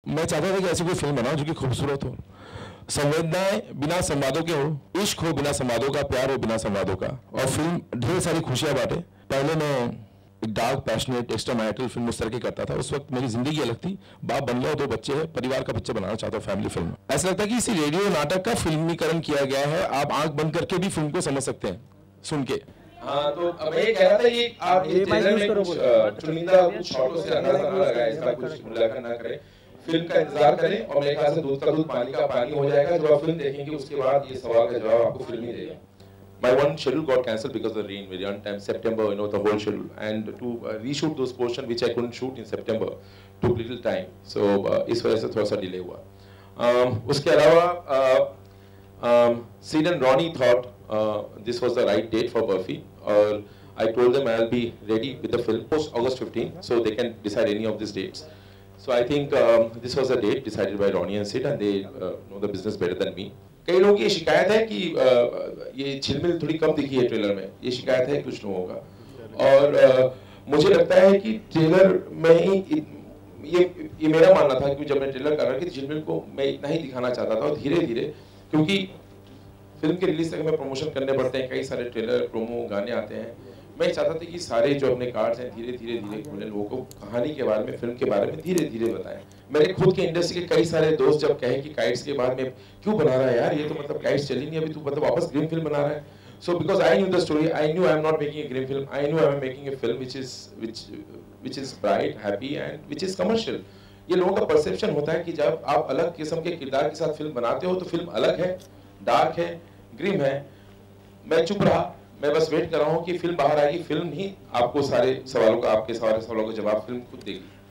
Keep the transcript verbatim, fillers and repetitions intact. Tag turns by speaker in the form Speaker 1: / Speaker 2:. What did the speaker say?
Speaker 1: मैं चाहता था कि ऐसी कोई फिल्म बनाऊं जो कि खूबसूरत हो, संवेदनाएं बिना संवादों के हो, इश्क हो बिना संवादों का, प्यार हो बिना संवादों का, और फिल्म ढेर सारी खुशियां बांटे। पहले मैं एक dark passionate extra marital film उस तरह की करता था। उस वक्त मेरी जिंदगी अलग थी, बाप बन गया, दो बच्चे हैं, परिवार का पिक्चर बनाना चाहता हूँ, फैमिली फिल्म। ऐसा लगता है कि इसी रेडियो नाटक का फिल्मीकरण किया गया है। आप आंख बंद करके भी फिल्म को समझ सकते हैं सुन के।
Speaker 2: हाँ, तो अब मैं ये कह रहा था ये आप ये ट्रेलर में कुछ चुनिंदा कुछ शॉटों से अंदाजा ना लगाएं, इसका कुछ मूल्यांकन ना करें, फिल्म का इंतजार करें, और मेरे ख्याल से दूध का दूध पानी का पानी हो जाएगा। जब आप फिल्म देखेंगे उसके बाद ये सवाल का जवाब आपको फिल्म ही देगा। My one schedule got cancelled because of the rain. Very on time, September, you know, the whole schedule, and to uh, reshoot those portions which I couldn't shoot in September took little time. So uh, इस वजह से थोड़ा सा delay हुआ। um, उसके अलावा uh, um, Sid and Ronnie thought uh, this was the right date for Buffy, or I told them I'll be ready with the film post August fifteenth, so they can decide any of these dates. So I think um, this was a date decided by Ronnie and Sid, and they uh, know the business better than me. कई लोगों की ये शिकायत है कि आ, ये झिलमिल थोड़ी कम दिखी है ट्रेलर में, ये शिकायत है कुछ लोगों का, और आ, मुझे लगता है कि ट्रेलर में ही ये ये मेरा मानना था कि जब मैं ट्रेलर कर रहा था कि झिलमिल को मैं इतना ही दिखाना चाहता था, और धीरे धीरे, क्योंकि फिल्म के रिलीज तक हमें प्रमोशन करने पड़ते हैं, कई सारे ट्रेलर प्रोमो गाने आते हैं, मैं चाहता था कि सारे जो अपने कार्ड्स हैं धीरे धीरे धीरे खोलें, लोगों को कहानी के बारे में, फिल्म के बारे में धीरे धीरे बताएं। मेरे खुद के इंडस्ट्री के कई सारे दोस्त जब कहे कि काइट्स के बाद में क्यों बना रहा है यार, ये तो मतलब काइट्स चली नहीं अभी, तू मतलब वापस ग्रीन फिल्म बना रहा है। So because I knew the story, I knew I am not making a green film, I knew I am making a film which is which which is bright, happy and which is commercial. ये लोगों का perception होता है कि जब आप अलग किस्म के किरदार के साथ फिल्म बनाते हो तो फिल्म अलग है, डार्क है, ग्रीम है। मैं चुप रहा, मैं बस वेट कर रहा हूँ कि फिल्म बाहर आएगी, फिल्म ही आपको सारे सवालों का, आपके सारे सवालों का जवाब फिल्म खुद देगी।